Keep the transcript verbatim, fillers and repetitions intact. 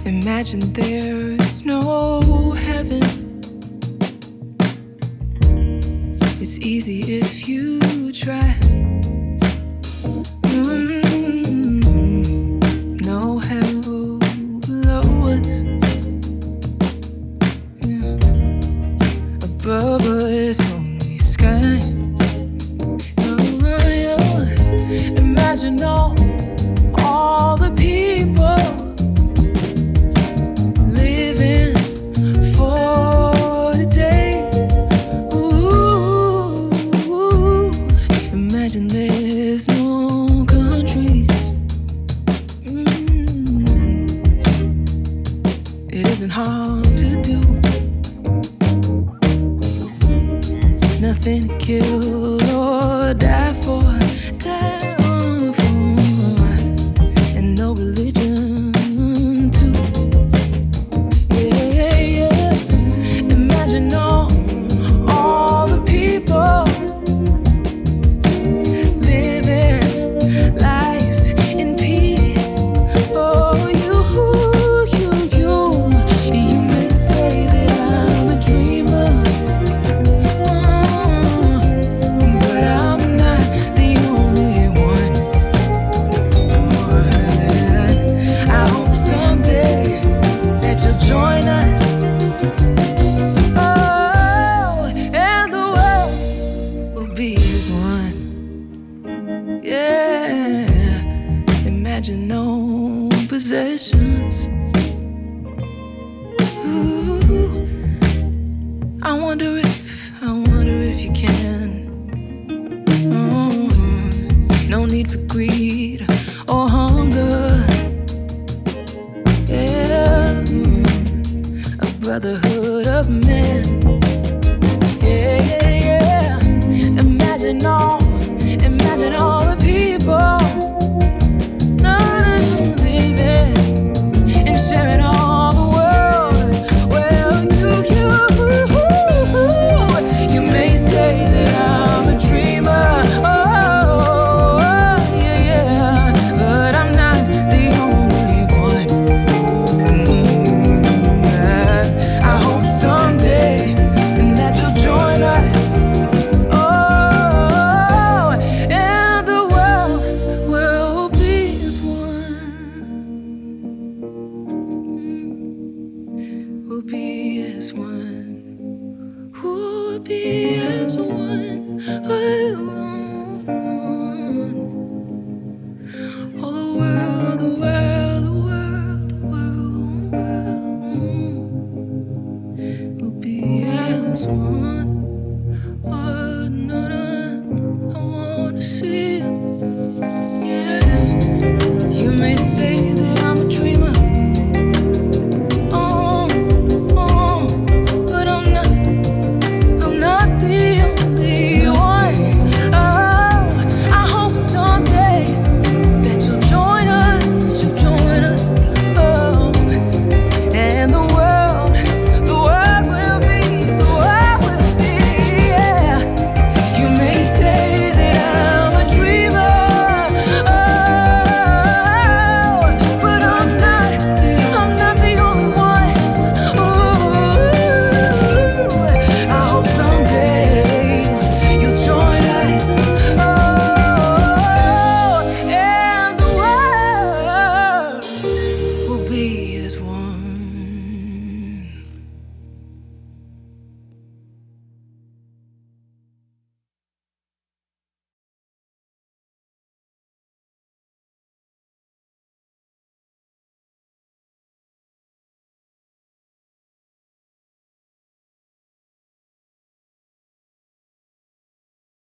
Imagine there is no heaven. It's easy if you try. Mm-hmm. No hell below us. Yeah. Above us only sky. Oh, yeah. Imagine all, all the people living for today. Ooh, imagine there's no countries. Mm. It isn't hard to do. Nothing to kill or die for, die for, and no religion too. Yeah, yeah. Imagine all, all the people living life in peace. Oh, you, you, you, you may say that I'm a dreamer. But I'm not the only one. I hope someday that you'll join us. Oh, and the world will be as one. Yeah, imagine no possessions. Ooh, I wonder if, I wonder if you can. Mm, no need for greed or hunger. Yeah, mm, a brotherhood of men. Yeah, yeah, yeah. Imagine all, imagine all the people. No, no, living and sharing all the world. Well, you, you, you may say that I'm a dreamer. Oh, yeah, yeah, but I'm not the only one. Mm, I hope someday that you'll join us. Oh, and the world will be as one. Mm, will be as one. Will be